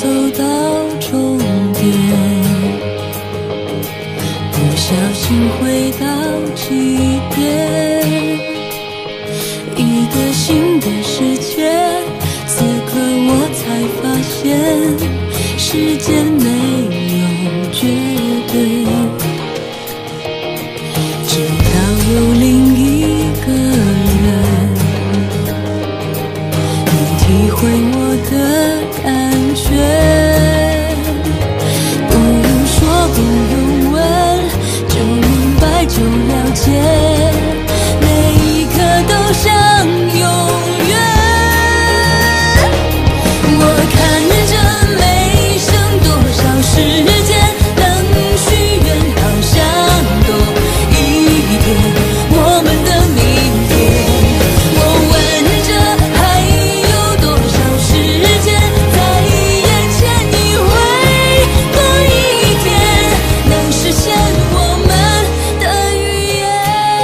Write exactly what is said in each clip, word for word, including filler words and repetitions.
走到终点，不小心回到起点，一个新的世界，此刻我才发现，时间没有绝对，直到有另一个人能体会我的感觉，不用说不用问，就明白就了解，每一刻都像永远。我看着每剩多少时间，能许愿好像多一点我们的明天。我问着还有多少时间，在眼前你会多一天，能实现我们的语言。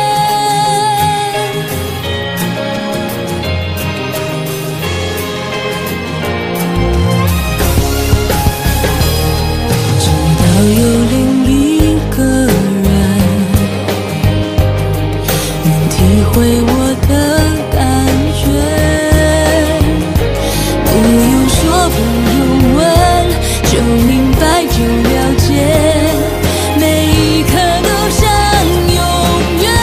直到有另一个人能体会我的感觉，不用说不用问，就明白就了解，每一刻都像永远。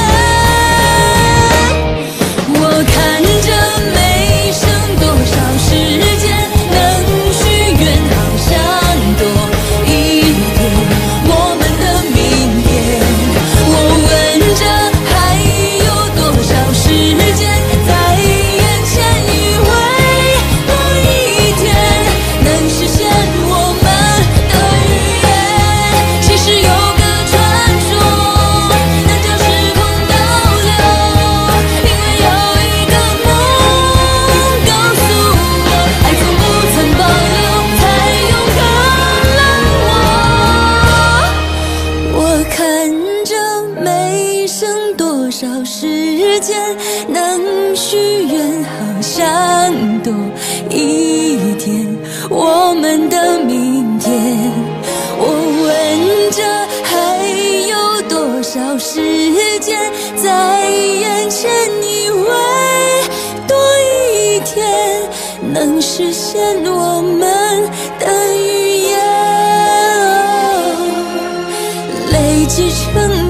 我看着每剩多少时间，能许愿好像多一点我们的明天。我问着还有多少时间，在眼前你会多一天，能实现我们的语言。其实有个传说，那叫时空倒流，因为有一个梦告诉我，爱从不曾保留，才勇敢了我。我看着没剩多少时间，能许愿好像多一天我们的明天。我问着还有多少时间，在眼前你会多一天，能实现我们的语言。累积成